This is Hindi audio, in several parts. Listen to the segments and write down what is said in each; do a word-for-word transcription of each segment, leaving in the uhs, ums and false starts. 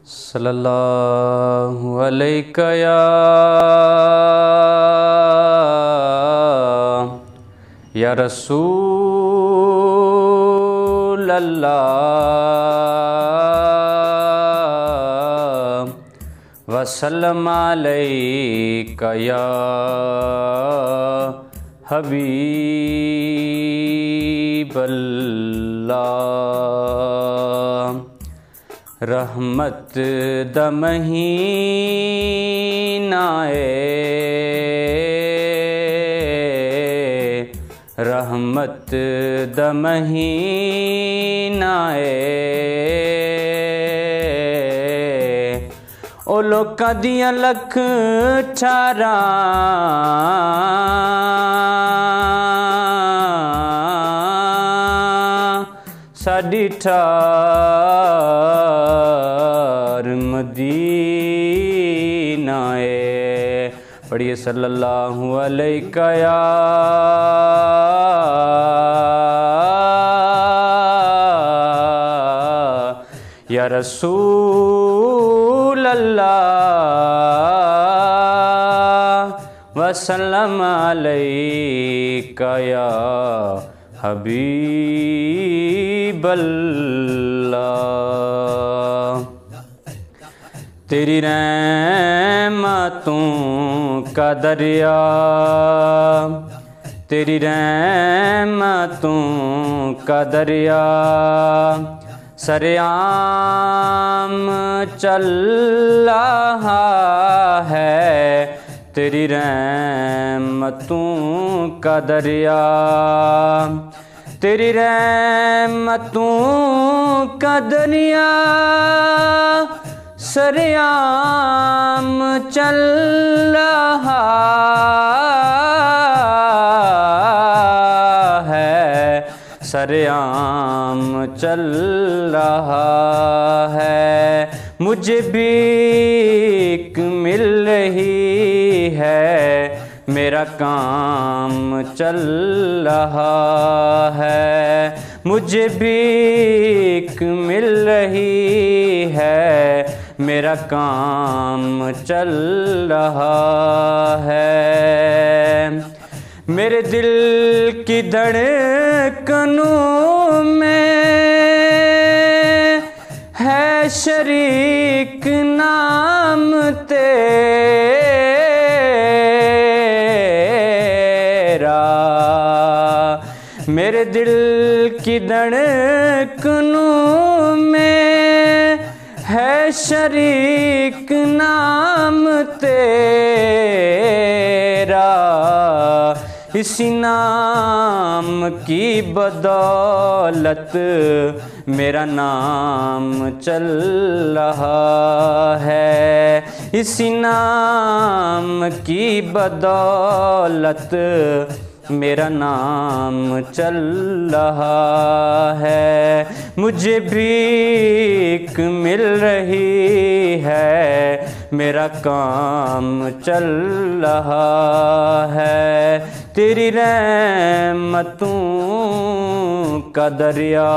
सल्लल्लाहु अलैका या या रसूल अल्लाह वसल्लम अलैका या हबीब अल्लाह। रहमत द महीनाए रहमत द महीनाए ओ लोकां दियां लख छारा साडी ठार मदीना है। पढ़िए सल्लल्लाहु अलैका या या रसूल अल्लाह वसल्लम अलैका या हबीब अल्लाह। तेरी रहमतों का दरिया तेरी रहमतों का दरिया सरेआम चल रहा है। तेरी रहमतों का दरिया तेरी रहमतों का दरिया सरेआम चल रहा है सरेआम चल रहा है। मुझे भीख मिल रही है मेरा काम चल रहा है। मुझे भीख मिल रही है मेरा काम चल रहा है। मेरे दिल की धड़कनों में है शरीक नाम तेरा। मेरे दिल की धड़कनों में है शरीक नाम तेरा। इसी नाम की बदौलत मेरा नाम चल रहा है। इसी नाम की बदौलत मेरा नाम चल रहा है। मुझे भीख मिल रही है मेरा काम चल रहा है। तेरी रहमतों का दरिया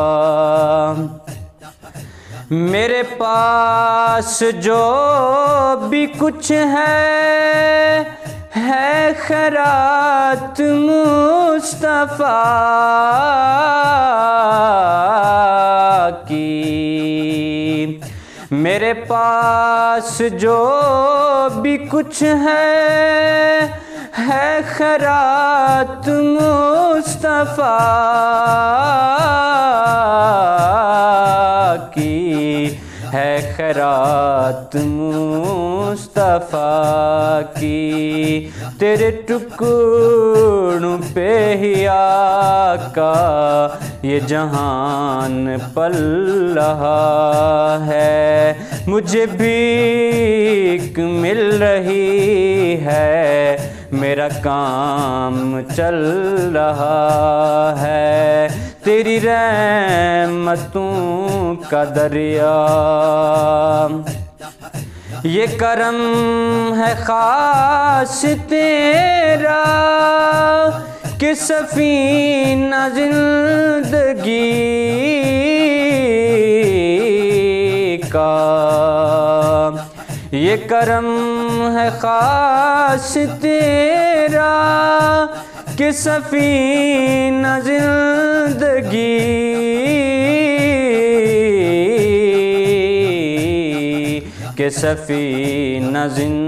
मेरे पास जो भी कुछ है है खैरात मुस्तफ़ा की। मेरे पास जो भी कुछ है है खैरात मुस्तफ़ा की है खैरात मुस्तफ़ा की। तेरे टुकड़ों पे ही आका ये जहान पल रहा है। मुझे भीख मिल रही है मेरा काम चल रहा है। तेरी रहमतों का दरिया ये करम है खास तेरा कि सफीना जिंदगी का। ये करम है खास तेरा कि सफीना जिंदगी के सफीना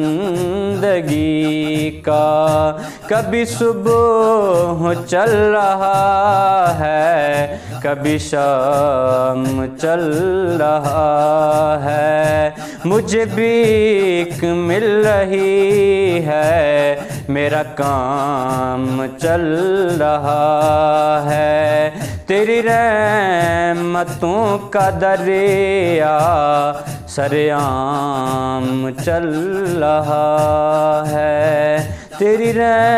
जिंदगी का। कभी सुबह चल रहा है, कभी शाम चल रहा है, मुझे भीख मिल रही है, मेरा काम चल रहा है। तेरी रहमतों का दरिया सरेआम चल रहा है, तेरी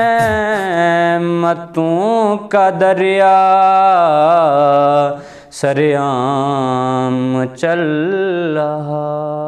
रहमतों का दरिया सरेआम चल रहा।